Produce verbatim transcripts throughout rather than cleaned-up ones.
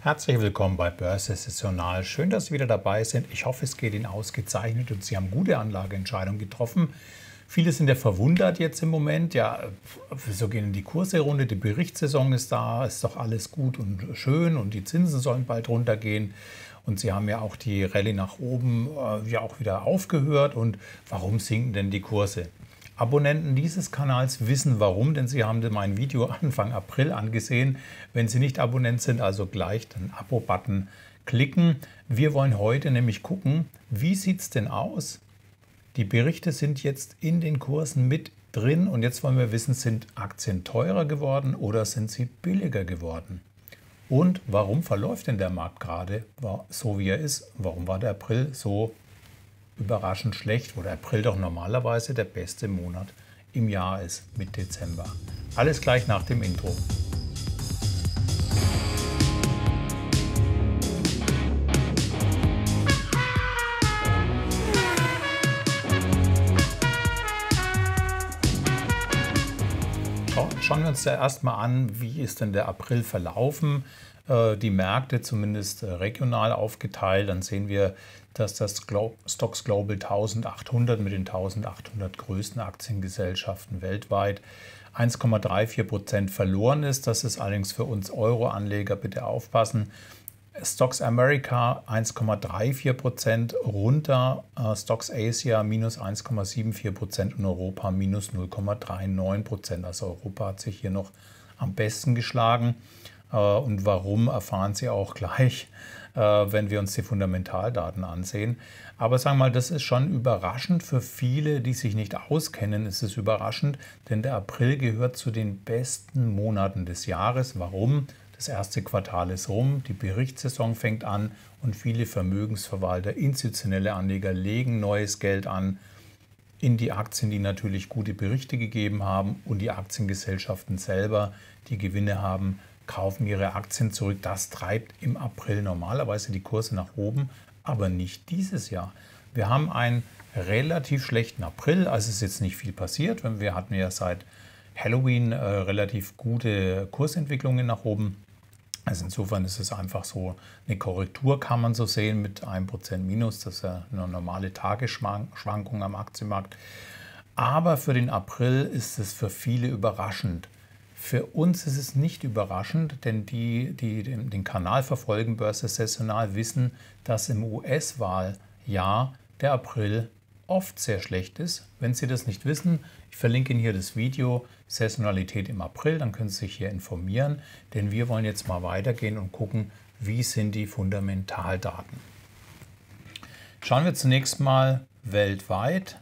Herzlich willkommen bei Börse Saisonal. Schön, dass Sie wieder dabei sind. Ich hoffe, es geht Ihnen ausgezeichnet und Sie haben gute Anlageentscheidungen getroffen. Viele sind ja verwundert jetzt im Moment. Ja, wieso gehen die Kurse runter? Die Berichtssaison ist da, ist doch alles gut und schön und die Zinsen sollen bald runtergehen. Und Sie haben ja auch die Rallye nach oben äh, ja auch wieder aufgehört. Und warum sinken denn die Kurse? Abonnenten dieses Kanals wissen warum, denn sie haben mein Video Anfang April angesehen. Wenn Sie nicht Abonnent sind, also gleich den Abo-Button klicken. Wir wollen heute nämlich gucken, wie sieht es denn aus? Die Berichte sind jetzt in den Kursen mit drin und jetzt wollen wir wissen, sind Aktien teurer geworden oder sind sie billiger geworden? Und warum verläuft denn der Markt gerade so, wie er ist? Warum war der April so überraschend schlecht, wo der April doch normalerweise der beste Monat im Jahr ist mit Dezember? Alles gleich nach dem Intro. Schauen wir uns da erstmal an, wie ist denn der April verlaufen. Die Märkte zumindest regional aufgeteilt. Dann sehen wir, dass das Stoxx Global eintausendachthundert mit den eintausendachthundert größten Aktiengesellschaften weltweit eins Komma vierunddreißig Prozent verloren ist. Das ist allerdings für uns Euro-Anleger, bitte aufpassen. Stoxx America eins Komma vierunddreißig Prozent runter, Stoxx Asia minus eins Komma vierundsiebzig Prozent und Europa minus null Komma neununddreißig Prozent. Also Europa hat sich hier noch am besten geschlagen. Und warum, erfahren Sie auch gleich, wenn wir uns die Fundamentaldaten ansehen. Aber sagen wir mal, das ist schon überraschend für viele, die sich nicht auskennen. Ist es überraschend, denn der April gehört zu den besten Monaten des Jahres. Warum? Das erste Quartal ist rum, die Berichtssaison fängt an und viele Vermögensverwalter, institutionelle Anleger legen neues Geld an in die Aktien, die natürlich gute Berichte gegeben haben, und die Aktiengesellschaften selber, die Gewinne haben, kaufen ihre Aktien zurück. Das treibt im April normalerweise die Kurse nach oben, aber nicht dieses Jahr. Wir haben einen relativ schlechten April, also ist jetzt nicht viel passiert. Wir hatten ja seit Halloween äh, relativ gute Kursentwicklungen nach oben. Also insofern ist es einfach so eine Korrektur, kann man so sehen, mit einem Prozent minus. Das ist ja eine normale Tagesschwankung am Aktienmarkt. Aber für den April ist es für viele überraschend. Für uns ist es nicht überraschend, denn die, die den Kanal verfolgen, Börse Saisonal, wissen, dass im U S-Wahljahr der April oft sehr schlecht ist. Wenn Sie das nicht wissen, ich verlinke Ihnen hier das Video Saisonalität im April, dann können Sie sich hier informieren, denn wir wollen jetzt mal weitergehen und gucken, wie sind die Fundamentaldaten. Schauen wir zunächst mal weltweit.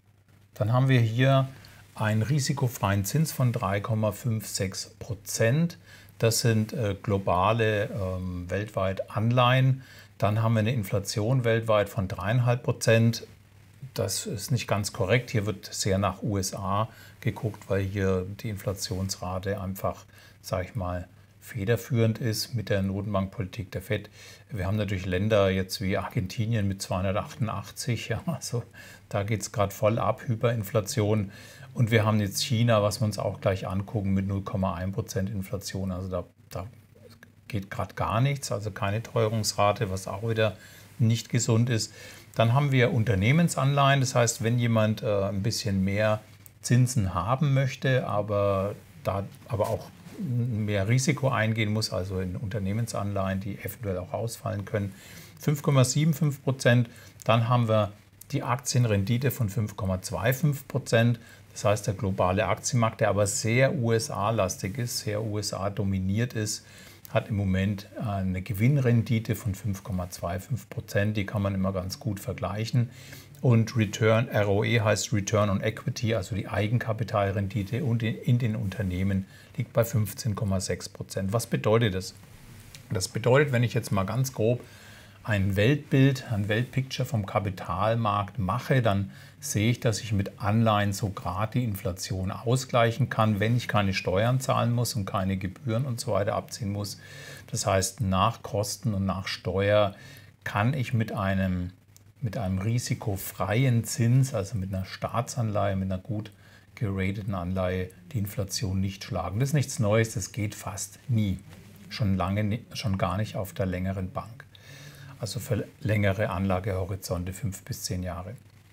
Dann haben wir hier einen risikofreien Zins von drei Komma sechsundfünfzig Prozent. Das sind äh, globale ähm, weltweit Anleihen. Dann haben wir eine Inflation weltweit von drei Komma fünf Prozent. Das ist nicht ganz korrekt. Hier wird sehr nach U S A geguckt, weil hier die Inflationsrate einfach, sage ich mal, federführend ist mit der Notenbankpolitik der Fed. Wir haben natürlich Länder jetzt wie Argentinien mit zweihundertachtundachtzig. Ja, also da geht es gerade voll ab, Hyperinflation. Und wir haben jetzt China, was wir uns auch gleich angucken, mit null Komma eins Prozent Inflation. Also da, da geht gerade gar nichts, also keine Teuerungsrate, was auch wieder nicht gesund ist. Dann haben wir Unternehmensanleihen. Das heißt, wenn jemand äh, ein bisschen mehr Zinsen haben möchte, aber, da, aber auch mehr Risiko eingehen muss, also in Unternehmensanleihen, die eventuell auch ausfallen können, fünf Komma fünfundsiebzig Prozent. Dann haben wir die Aktienrendite von fünf Komma fünfundzwanzig Prozent. Das heißt, der globale Aktienmarkt, der aber sehr U S A-lastig ist, sehr U S A-dominiert ist, hat im Moment eine Gewinnrendite von fünf Komma fünfundzwanzig Prozent. Die kann man immer ganz gut vergleichen. Und Return, R O E heißt Return on Equity, also die Eigenkapitalrendite und in den Unternehmen liegt bei fünfzehn Komma sechs Prozent. Was bedeutet das? Das bedeutet, wenn ich jetzt mal ganz grob ein Weltbild, ein Weltpicture vom Kapitalmarkt mache, dann sehe ich, dass ich mit Anleihen so gerade die Inflation ausgleichen kann, wenn ich keine Steuern zahlen muss und keine Gebühren und so weiter abziehen muss. Das heißt, nach Kosten und nach Steuer kann ich mit einem, mit einem risikofreien Zins, also mit einer Staatsanleihe, mit einer gut gerateten Anleihe, die Inflation nicht schlagen. Das ist nichts Neues, das geht fast nie. schon lange, schon gar nicht auf der längeren Bank. Also für längere Anlagehorizonte, fünf bis zehn Jahre.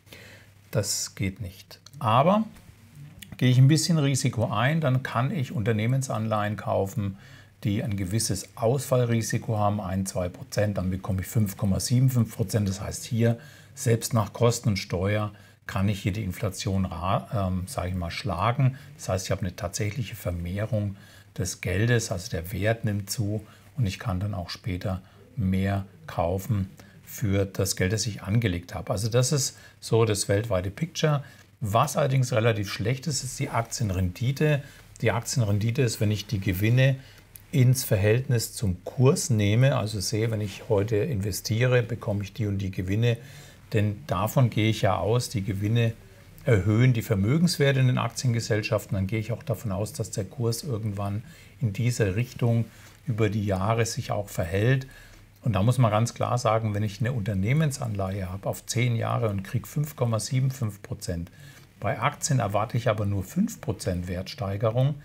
Das geht nicht. Aber gehe ich ein bisschen Risiko ein, dann kann ich Unternehmensanleihen kaufen, die ein gewisses Ausfallrisiko haben, ein bis zwei Prozent, dann bekomme ich fünf Komma fünfundsiebzig Prozent. Das heißt hier, selbst nach Kosten und Steuer, kann ich hier die Inflation, ähm, sage ich mal, schlagen. Das heißt, ich habe eine tatsächliche Vermehrung des Geldes, also der Wert nimmt zu und ich kann dann auch später mehr kaufen für das Geld, das ich angelegt habe. Also das ist so das weltweite Picture. Was allerdings relativ schlecht ist, ist die Aktienrendite. Die Aktienrendite ist, wenn ich die Gewinne ins Verhältnis zum Kurs nehme, also sehe, wenn ich heute investiere, bekomme ich die und die Gewinne, denn davon gehe ich ja aus, die Gewinne erhöhen die Vermögenswerte in den Aktiengesellschaften, dann gehe ich auch davon aus, dass der Kurs irgendwann in diese Richtung über die Jahre sich auch verhält. Und da muss man ganz klar sagen, wenn ich eine Unternehmensanleihe habe auf zehn Jahre und kriege fünf Komma fünfundsiebzig Prozent, bei Aktien erwarte ich aber nur fünf Prozent Wertsteigerung,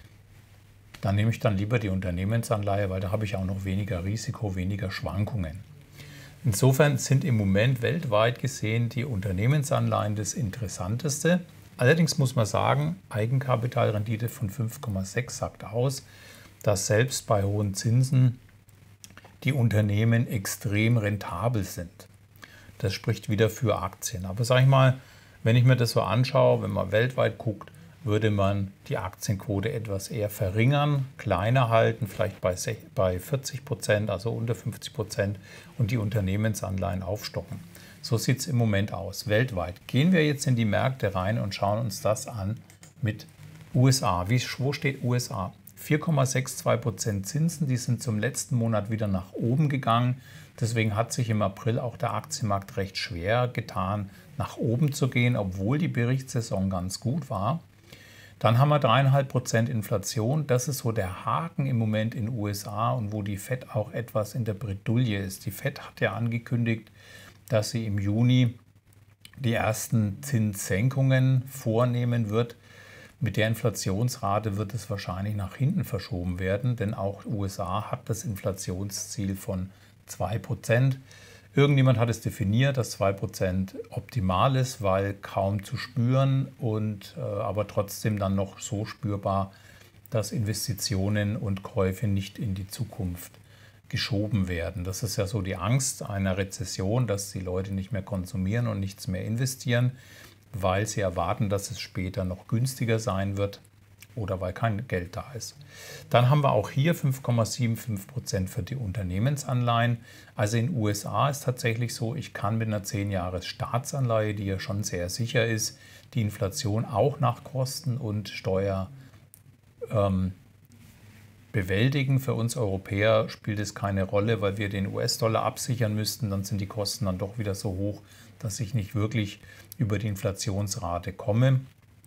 dann nehme ich dann lieber die Unternehmensanleihe, weil da habe ich auch noch weniger Risiko, weniger Schwankungen. Insofern sind im Moment weltweit gesehen die Unternehmensanleihen das Interessanteste. Allerdings muss man sagen, Eigenkapitalrendite von fünf Komma sechs sagt aus, dass selbst bei hohen Zinsen die Unternehmen extrem rentabel sind. Das spricht wieder für Aktien. Aber sage ich mal, wenn ich mir das so anschaue, wenn man weltweit guckt, würde man die Aktienquote etwas eher verringern, kleiner halten, vielleicht bei vierzig Prozent, also unter fünfzig Prozent und die Unternehmensanleihen aufstocken. So sieht es im Moment aus, weltweit. Gehen wir jetzt in die Märkte rein und schauen uns das an mit U S A. Wie, wo steht U S A? vier Komma zweiundsechzig Prozent Zinsen, die sind zum letzten Monat wieder nach oben gegangen. Deswegen hat sich im April auch der Aktienmarkt recht schwer getan, nach oben zu gehen, obwohl die Berichtssaison ganz gut war. Dann haben wir drei Komma fünf Prozent Inflation. Das ist so der Haken im Moment in den U S A und wo die Fed auch etwas in der Bredouille ist. Die Fed hat ja angekündigt, dass sie im Juni die ersten Zinssenkungen vornehmen wird. Mit der Inflationsrate wird es wahrscheinlich nach hinten verschoben werden, denn auch U S A hat das Inflationsziel von zwei Prozent. Irgendjemand hat es definiert, dass zwei Prozent optimal ist, weil kaum zu spüren und äh, aber trotzdem dann noch so spürbar, dass Investitionen und Käufe nicht in die Zukunft geschoben werden. Das ist ja so die Angst einer Rezession, dass die Leute nicht mehr konsumieren und nichts mehr investieren, weil sie erwarten, dass es später noch günstiger sein wird oder weil kein Geld da ist. Dann haben wir auch hier fünf Komma fünfundsiebzig Prozent für die Unternehmensanleihen. Also in den U S A ist tatsächlich so, ich kann mit einer zehn Jahres Staatsanleihe, die ja schon sehr sicher ist, die Inflation auch nach Kosten und Steuer ähm, bewältigen. Für uns Europäer spielt es keine Rolle, weil wir den U S-Dollar absichern müssten. Dann sind die Kosten dann doch wieder so hoch, dass ich nicht wirklich über die Inflationsrate komme.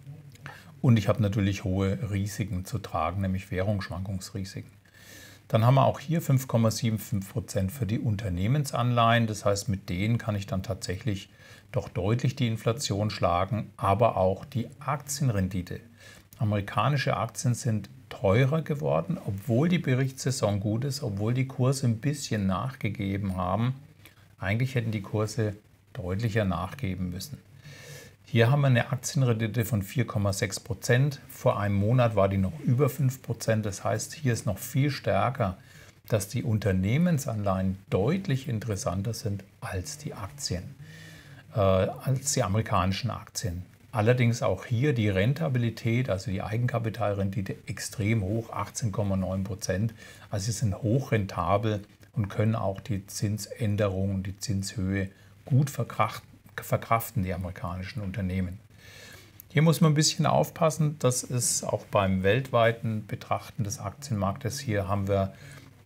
Und ich habe natürlich hohe Risiken zu tragen, nämlich Währungsschwankungsrisiken. Dann haben wir auch hier fünf Komma fünfundsiebzig Prozent für die Unternehmensanleihen. Das heißt, mit denen kann ich dann tatsächlich doch deutlich die Inflation schlagen, aber auch die Aktienrendite. Amerikanische Aktien sind teurer geworden, obwohl die Berichtssaison gut ist, obwohl die Kurse ein bisschen nachgegeben haben. Eigentlich hätten die Kurse deutlicher nachgeben müssen. Hier haben wir eine Aktienrendite von vier Komma sechs Prozent. Vor einem Monat war die noch über fünf Prozent. Das heißt, hier ist noch viel stärker, dass die Unternehmensanleihen deutlich interessanter sind als die Aktien, äh, als die amerikanischen Aktien. Allerdings auch hier die Rentabilität, also die Eigenkapitalrendite, extrem hoch, achtzehn Komma neun Prozent. Also sie sind hochrentabel und können auch die Zinsänderungen, die Zinshöhe gut verkraften. verkraften die amerikanischen Unternehmen. Hier muss man ein bisschen aufpassen, das ist auch beim weltweiten Betrachten des Aktienmarktes. Hier haben wir,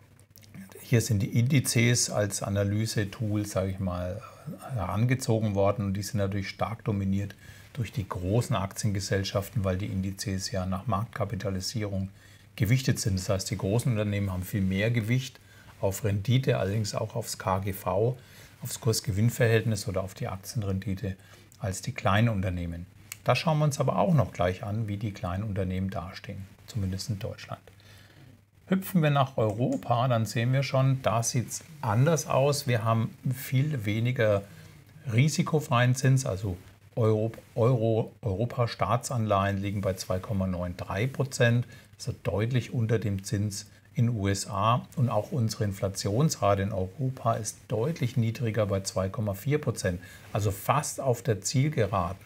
hier sind die Indizes als Analysetool, sage ich mal, herangezogen worden und die sind natürlich stark dominiert durch die großen Aktiengesellschaften, weil die Indizes ja nach Marktkapitalisierung gewichtet sind. Das heißt, die großen Unternehmen haben viel mehr Gewicht auf Rendite, allerdings auch aufs K G V, aufs Kurs-Gewinn-Verhältnis oder auf die Aktienrendite als die kleinen Unternehmen. Da schauen wir uns aber auch noch gleich an, wie die kleinen Unternehmen dastehen, zumindest in Deutschland. Hüpfen wir nach Europa, dann sehen wir schon, da sieht es anders aus. Wir haben viel weniger risikofreien Zins, also Euro, Euro, Europa-Staatsanleihen liegen bei zwei Komma dreiundneunzig Prozent, also deutlich unter dem Zins in den U S A. Und auch unsere Inflationsrate in Europa ist deutlich niedriger bei zwei Komma vier Prozent, also fast auf der Zielgeraden.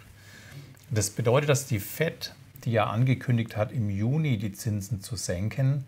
Das bedeutet, dass die Fed, die ja angekündigt hat, im Juni die Zinsen zu senken,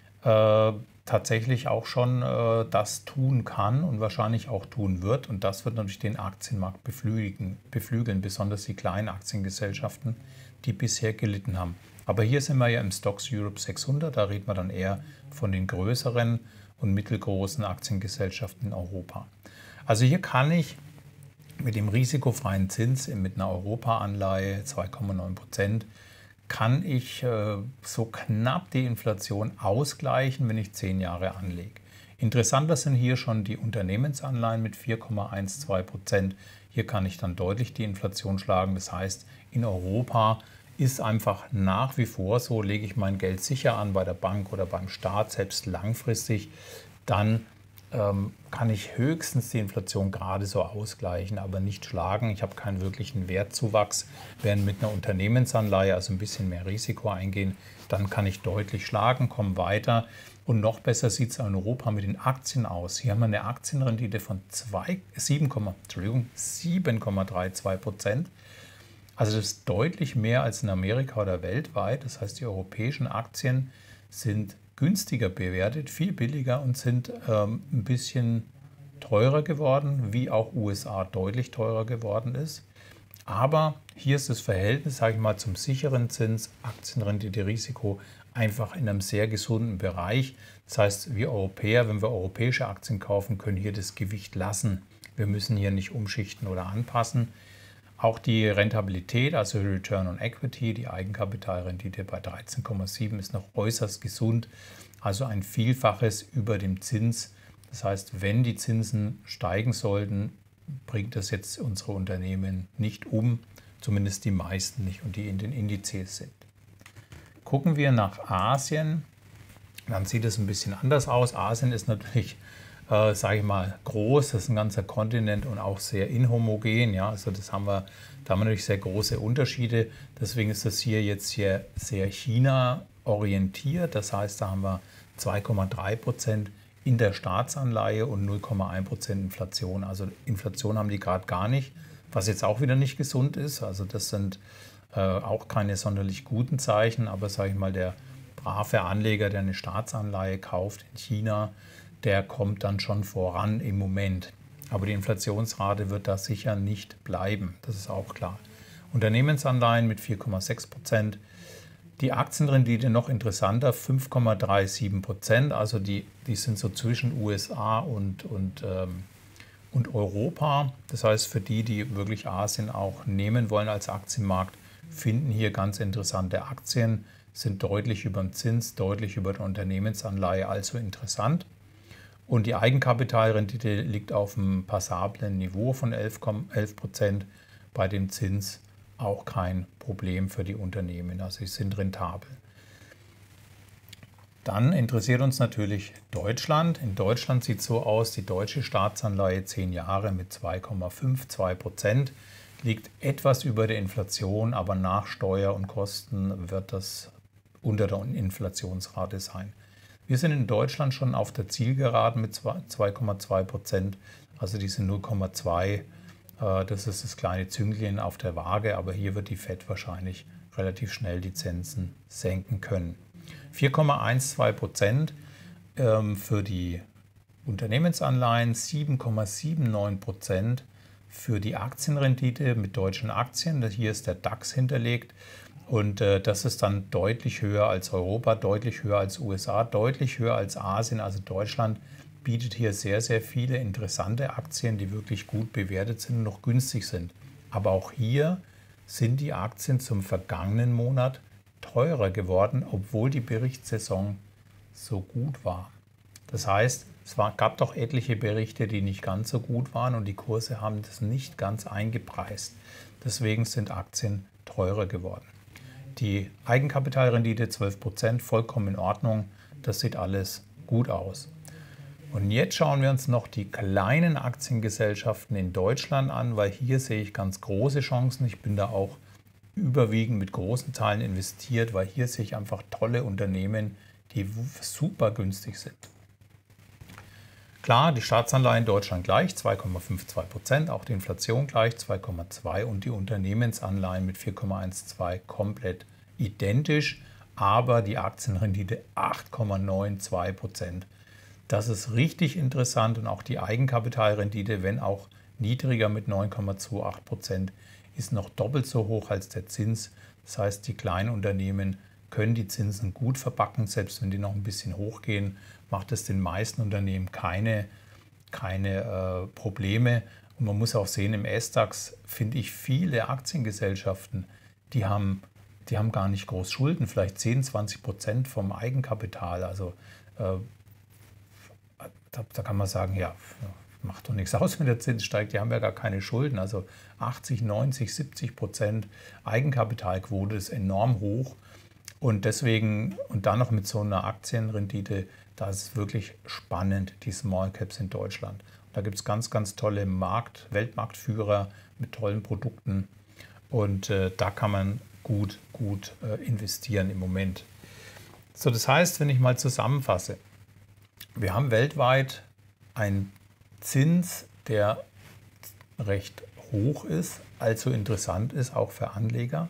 äh, tatsächlich auch schon äh, das tun kann und wahrscheinlich auch tun wird. Und das wird natürlich den Aktienmarkt beflügeln, beflügeln, besonders die kleinen Aktiengesellschaften, die bisher gelitten haben. Aber hier sind wir ja im Stocks Europe sechshundert, da reden wir dann eher von den größeren und mittelgroßen Aktiengesellschaften in Europa. Also hier kann ich mit dem risikofreien Zins mit einer Europa-Anleihe zwei Komma neun Prozent kann ich äh, so knapp die Inflation ausgleichen, wenn ich zehn Jahre anlege. Interessanter sind hier schon die Unternehmensanleihen mit vier Komma zwölf Prozent. Hier kann ich dann deutlich die Inflation schlagen. Das heißt, in Europa ist einfach nach wie vor so, lege ich mein Geld sicher an bei der Bank oder beim Staat, selbst langfristig, dann ähm, kann ich höchstens die Inflation gerade so ausgleichen, aber nicht schlagen. Ich habe keinen wirklichen Wertzuwachs, während mit einer Unternehmensanleihe, also ein bisschen mehr Risiko eingehen, dann kann ich deutlich schlagen, komme weiter. Und noch besser sieht es in Europa mit den Aktien aus. Hier haben wir eine Aktienrendite von sieben Komma zweiunddreißig Prozent. Also das ist deutlich mehr als in Amerika oder weltweit. Das heißt, die europäischen Aktien sind günstiger bewertet, viel billiger und sind ähm, ein bisschen teurer geworden, wie auch U S A deutlich teurer geworden ist. Aber hier ist das Verhältnis, sage ich mal, zum sicheren Zins, Aktienrendite, Risiko einfach in einem sehr gesunden Bereich. Das heißt, wir Europäer, wenn wir europäische Aktien kaufen, können hier das Gewicht lassen. Wir müssen hier nicht umschichten oder anpassen. Auch die Rentabilität, also Return on Equity, die Eigenkapitalrendite bei dreizehn Komma sieben ist noch äußerst gesund, also ein Vielfaches über dem Zins. Das heißt, wenn die Zinsen steigen sollten, bringt das jetzt unsere Unternehmen nicht um, zumindest die meisten nicht und die in den Indizes sind. Gucken wir nach Asien, dann sieht es ein bisschen anders aus. Asien ist natürlich Äh, sage ich mal, groß, das ist ein ganzer Kontinent und auch sehr inhomogen. Ja? Also das haben wir, da haben wir natürlich sehr große Unterschiede. Deswegen ist das hier jetzt hier sehr China orientiert. Das heißt, da haben wir zwei Komma drei Prozent in der Staatsanleihe und null Komma eins Prozent Inflation. Also Inflation haben die gerade gar nicht, was jetzt auch wieder nicht gesund ist. Also das sind äh, auch keine sonderlich guten Zeichen. Aber sage ich mal, der brave Anleger, der eine Staatsanleihe kauft in China, der kommt dann schon voran im Moment. Aber die Inflationsrate wird da sicher nicht bleiben, das ist auch klar. Unternehmensanleihen mit vier Komma sechs Prozent. Die Aktienrendite noch interessanter, fünf Komma siebenunddreißig Prozent. Also die, die sind so zwischen U S A und, und, ähm, und Europa. Das heißt, für die, die wirklich Asien auch nehmen wollen als Aktienmarkt, finden hier ganz interessante Aktien, sind deutlich über dem Zins, deutlich über der Unternehmensanleihe, also interessant. Und die Eigenkapitalrendite liegt auf einem passablen Niveau von elf Prozent, bei dem Zins auch kein Problem für die Unternehmen, also sie sind rentabel. Dann interessiert uns natürlich Deutschland. In Deutschland sieht es so aus, die deutsche Staatsanleihe zehn Jahre mit zwei Komma zweiundfünfzig Prozent liegt etwas über der Inflation, aber nach Steuer und Kosten wird das unter der Inflationsrate sein. Wir sind in Deutschland schon auf der Zielgeraden mit zwei Komma zwei Prozent, also diese null Komma zwei, äh, das ist das kleine Zünglein auf der Waage, aber hier wird die Fed wahrscheinlich relativ schnell die Zinsen senken können. vier Komma zwölf Prozent ähm, für die Unternehmensanleihen, sieben Komma neunundsiebzig Prozent für die Aktienrendite mit deutschen Aktien. Hier ist der DAX hinterlegt. Und äh, das ist dann deutlich höher als Europa, deutlich höher als U S A, deutlich höher als Asien. Also Deutschland bietet hier sehr, sehr viele interessante Aktien, die wirklich gut bewertet sind und noch günstig sind. Aber auch hier sind die Aktien zum vergangenen Monat teurer geworden, obwohl die Berichtssaison so gut war. Das heißt, es war, gab doch etliche Berichte, die nicht ganz so gut waren und die Kurse haben das nicht ganz eingepreist. Deswegen sind Aktien teurer geworden. Die Eigenkapitalrendite zwölf Prozent, vollkommen in Ordnung. Das sieht alles gut aus. Und jetzt schauen wir uns noch die kleinen Aktiengesellschaften in Deutschland an, weil hier sehe ich ganz große Chancen. Ich bin da auch überwiegend mit großen Teilen investiert, weil hier sehe ich einfach tolle Unternehmen, die super günstig sind. Klar, die Staatsanleihen in Deutschland gleich zwei Komma zweiundfünfzig Prozent, auch die Inflation gleich zwei Komma zwei und die Unternehmensanleihen mit vier Komma zwölf komplett identisch, aber die Aktienrendite acht Komma zweiundneunzig Prozent. Das ist richtig interessant und auch die Eigenkapitalrendite, wenn auch niedriger mit neun Komma achtundzwanzig Prozent, ist noch doppelt so hoch als der Zins. Das heißt, die kleinen Unternehmen können die Zinsen gut verpacken, selbst wenn die noch ein bisschen hochgehen, macht es den meisten Unternehmen keine, keine äh, Probleme. Und man muss auch sehen, im S DAX finde ich viele Aktiengesellschaften, die haben, die haben gar nicht groß Schulden, vielleicht zehn, zwanzig Prozent vom Eigenkapital. Also äh, da, da kann man sagen, ja, macht doch nichts aus, wenn der Zins steigt, die haben ja gar keine Schulden. Also achtzig, neunzig, siebzig Prozent Eigenkapitalquote ist enorm hoch. Und deswegen, und dann noch mit so einer Aktienrendite, da ist es wirklich spannend, die Small Caps in Deutschland. Und da gibt es ganz, ganz tolle Markt, Weltmarktführer mit tollen Produkten. Und äh, da kann man gut, gut äh, investieren im Moment. So, das heißt, wenn ich mal zusammenfasse, wir haben weltweit einen Zins, der recht hoch ist, also interessant ist, auch für Anleger.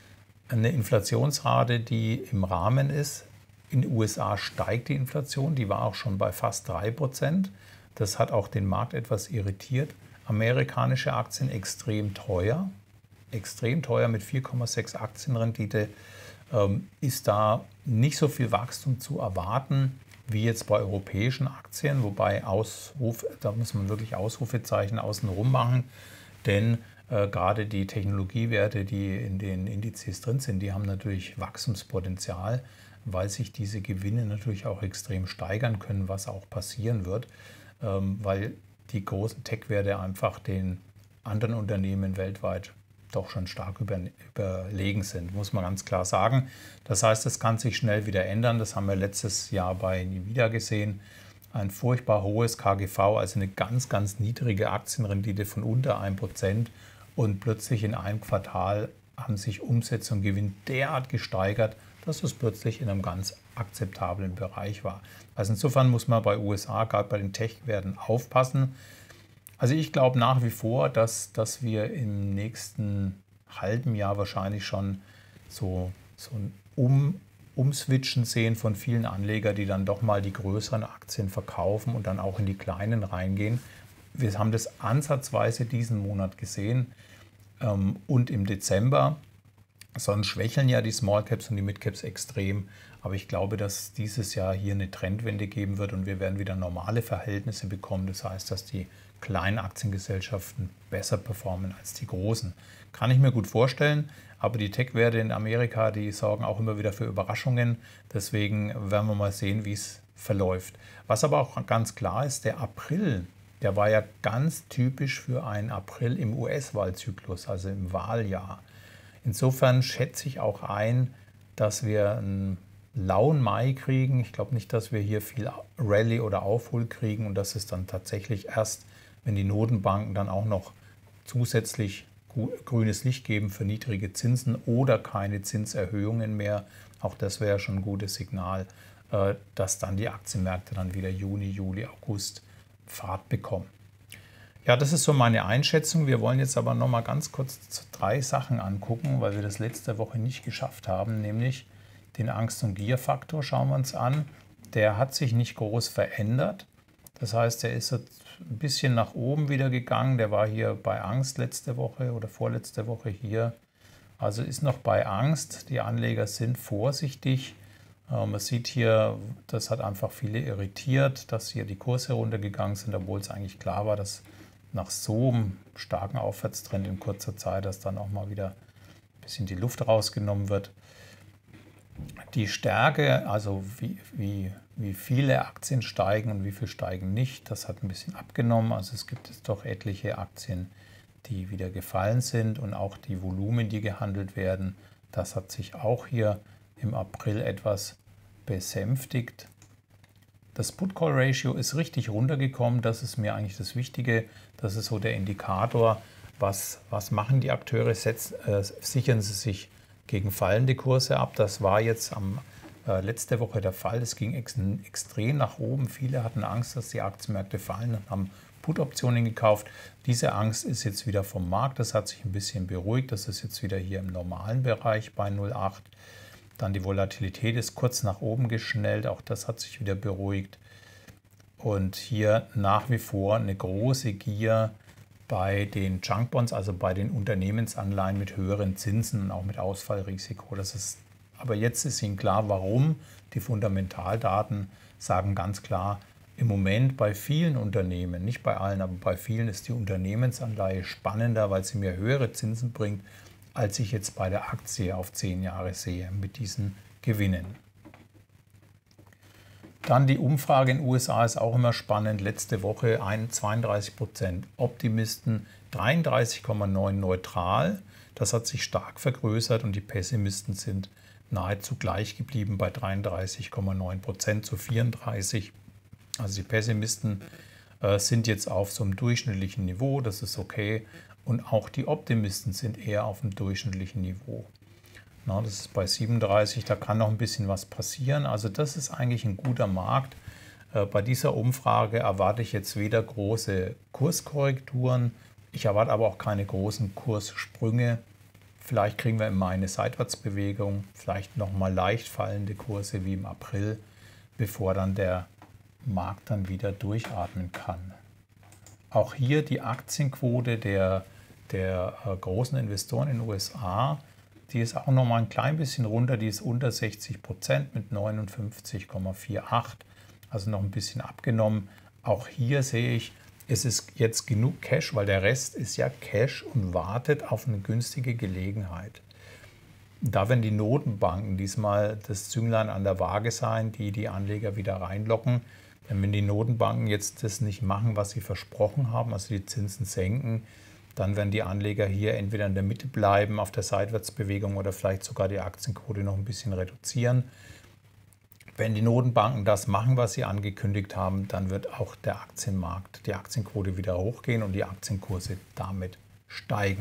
Eine Inflationsrate, die im Rahmen ist. In den U S A steigt die Inflation, die war auch schon bei fast drei Prozent. Das hat auch den Markt etwas irritiert. Amerikanische Aktien extrem teuer, extrem teuer mit vier Komma sechs Aktienrendite. Ähm, ist da nicht so viel Wachstum zu erwarten wie jetzt bei europäischen Aktien, wobei Ausruf, da muss man wirklich Ausrufezeichen außenrum machen, denn äh, gerade die Technologiewerte, die in den Indizes drin sind, die haben natürlich Wachstumspotenzial, weil sich diese Gewinne natürlich auch extrem steigern können, was auch passieren wird, ähm, weil die großen Tech-Werte einfach den anderen Unternehmen weltweit doch schon stark über, überlegen sind, muss man ganz klar sagen. Das heißt, das kann sich schnell wieder ändern. Das haben wir letztes Jahr bei Nvidia gesehen. Ein furchtbar hohes K G V, also eine ganz, ganz niedrige Aktienrendite von unter ein Prozent. Und plötzlich in einem Quartal haben sich Umsätze und Gewinn derart gesteigert, dass es plötzlich in einem ganz akzeptablen Bereich war. Also insofern muss man bei U S A, gerade bei den Tech-Werten, aufpassen. Also ich glaube nach wie vor, dass, dass wir im nächsten halben Jahr wahrscheinlich schon so, so ein um, Umswitchen sehen von vielen Anlegern, die dann doch mal die größeren Aktien verkaufen und dann auch in die kleinen reingehen. Wir haben das ansatzweise diesen Monat gesehen ähm, und im Dezember. Sonst schwächeln ja die Small Caps und die Mid Caps extrem. Aber ich glaube, dass dieses Jahr hier eine Trendwende geben wird und wir werden wieder normale Verhältnisse bekommen. Das heißt, dass die kleinen Aktiengesellschaften besser performen als die großen. Kann ich mir gut vorstellen, aber die Tech-Werte in Amerika, die sorgen auch immer wieder für Überraschungen. Deswegen werden wir mal sehen, wie es verläuft. Was aber auch ganz klar ist, der April, der war ja ganz typisch für einen April im U S-Wahlzyklus, also im Wahljahr. Insofern schätze ich auch ein, dass wir einen lauen Mai kriegen. Ich glaube nicht, dass wir hier viel Rallye oder Aufhol kriegen und dass es dann tatsächlich erst, wenn die Notenbanken dann auch noch zusätzlich grünes Licht geben für niedrige Zinsen oder keine Zinserhöhungen mehr, auch das wäre schon ein gutes Signal, dass dann die Aktienmärkte dann wieder Juni, Juli, August Fahrt bekommen. Ja, das ist so meine Einschätzung. Wir wollen jetzt aber noch mal ganz kurz drei Sachen angucken, weil wir das letzte Woche nicht geschafft haben, nämlich den Angst- und Gier-Faktor schauen wir uns an. Der hat sich nicht groß verändert. Das heißt, er ist jetzt ein bisschen nach oben wieder gegangen. Der war hier bei Angst letzte Woche oder vorletzte Woche hier. Also ist noch bei Angst. Die Anleger sind vorsichtig. Man sieht hier, das hat einfach viele irritiert, dass hier die Kurse runtergegangen sind, obwohl es eigentlich klar war, dass nach so einem starken Aufwärtstrend in kurzer Zeit, dass dann auch mal wieder ein bisschen die Luft rausgenommen wird. Die Stärke, also wie, wie, wie viele Aktien steigen und wie viel steigen nicht, das hat ein bisschen abgenommen. Also es gibt jetzt doch etliche Aktien, die wieder gefallen sind und auch die Volumen, die gehandelt werden, das hat sich auch hier im April etwas besänftigt. Das Put-Call-Ratio ist richtig runtergekommen. Das ist mir eigentlich das Wichtige. Das ist so der Indikator. Was, was machen die Akteure? Setz, äh, sichern sie sich gegen fallende Kurse ab? Das war jetzt am äh, letzte Woche der Fall. Es ging ex extrem nach oben. Viele hatten Angst, dass die Aktienmärkte fallen und haben Put-Optionen gekauft. Diese Angst ist jetzt wieder vom Markt. Das hat sich ein bisschen beruhigt. Das ist jetzt wieder hier im normalen Bereich bei null Komma acht. Dann die Volatilität ist kurz nach oben geschnellt. Auch das hat sich wieder beruhigt. Und hier nach wie vor eine große Gier bei den Junk-Bonds, also bei den Unternehmensanleihen mit höheren Zinsen und auch mit Ausfallrisiko. Das ist, aber jetzt ist Ihnen klar, warum. Die Fundamentaldaten sagen ganz klar, im Moment bei vielen Unternehmen, nicht bei allen, aber bei vielen ist die Unternehmensanleihe spannender, weil sie mir höhere Zinsen bringt, als ich jetzt bei der Aktie auf zehn Jahre sehe mit diesen Gewinnen. Dann die Umfrage in den U S A ist auch immer spannend. Letzte Woche zweiunddreißig Prozent Optimisten, dreiunddreißig Komma neun neutral. Das hat sich stark vergrößert und die Pessimisten sind nahezu gleich geblieben bei dreiunddreißig Komma neun Prozent zu vierunddreißig. Also die Pessimisten äh, sind jetzt auf so einem durchschnittlichen Niveau, das ist okay. Und auch die Optimisten sind eher auf dem durchschnittlichen Niveau. Na, das ist bei siebenunddreißig, da kann noch ein bisschen was passieren. Also das ist eigentlich ein guter Markt. Äh, bei dieser Umfrage erwarte ich jetzt weder große Kurskorrekturen, ich erwarte aber auch keine großen Kurssprünge. Vielleicht kriegen wir im Mai eine Seitwärtsbewegung, vielleicht nochmal leicht fallende Kurse wie im April, bevor dann der Markt dann wieder durchatmen kann. Auch hier die Aktienquote der, der äh, großen Investoren in den U S A, die ist auch noch mal ein klein bisschen runter, die ist unter sechzig Prozent mit neunundfünfzig Komma achtundvierzig, also noch ein bisschen abgenommen. Auch hier sehe ich, es ist jetzt genug Cash, weil der Rest ist ja Cash und wartet auf eine günstige Gelegenheit. Da werden die Notenbanken diesmal das Zünglein an der Waage sein, die die Anleger wieder reinlocken. Denn wenn die Notenbanken jetzt das nicht machen, was sie versprochen haben, also die Zinsen senken, dann werden die Anleger hier entweder in der Mitte bleiben auf der Seitwärtsbewegung oder vielleicht sogar die Aktienquote noch ein bisschen reduzieren. Wenn die Notenbanken das machen, was sie angekündigt haben, dann wird auch der Aktienmarkt, die Aktienquote wieder hochgehen und die Aktienkurse damit steigen.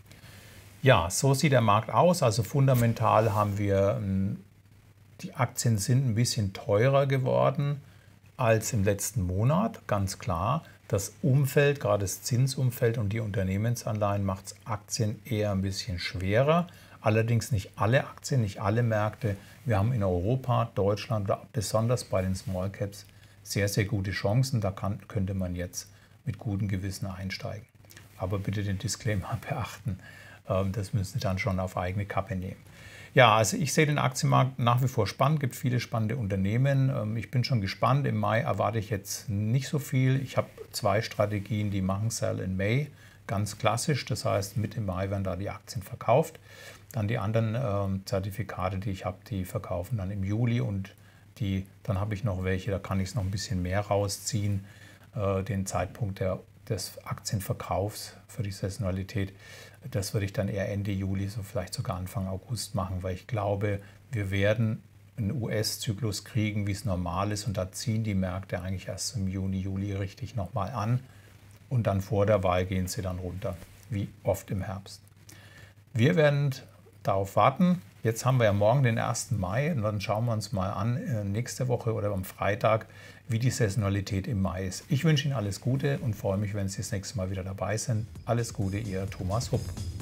Ja, so sieht der Markt aus. Also fundamental haben wir, die Aktien sind ein bisschen teurer geworden als im letzten Monat, ganz klar. Das Umfeld, gerade das Zinsumfeld und die Unternehmensanleihen macht es Aktien eher ein bisschen schwerer. Allerdings nicht alle Aktien, nicht alle Märkte. Wir haben in Europa, Deutschland oder besonders bei den Small Caps sehr, sehr gute Chancen. Da kann, könnte man jetzt mit gutem Gewissen einsteigen. Aber bitte den Disclaimer beachten. Das müssen Sie dann schon auf eigene Kappe nehmen. Ja, also ich sehe den Aktienmarkt nach wie vor spannend, gibt viele spannende Unternehmen. Ich bin schon gespannt. Im Mai erwarte ich jetzt nicht so viel. Ich habe zwei Strategien, die machen Sell in May, ganz klassisch. Das heißt, Mitte Mai werden da die Aktien verkauft. Dann die anderen äh, Zertifikate, die ich habe, die verkaufen dann im Juli. Und die, dann habe ich noch welche, da kann ich es noch ein bisschen mehr rausziehen. Äh, den Zeitpunkt der, des Aktienverkaufs für die Saisonalität. Das würde ich dann eher Ende Juli, so vielleicht sogar Anfang August machen, weil ich glaube, wir werden einen U S-Zyklus kriegen, wie es normal ist. Und da ziehen die Märkte eigentlich erst im Juni, Juli richtig nochmal an. Und dann vor der Wahl gehen sie dann runter, wie oft im Herbst. Wir werden darauf warten. Jetzt haben wir ja morgen den ersten Mai und dann schauen wir uns mal an, nächste Woche oder am Freitag, wie die Saisonalität im Mai ist. Ich wünsche Ihnen alles Gute und freue mich, wenn Sie das nächste Mal wieder dabei sind. Alles Gute, Ihr Thomas Hupp.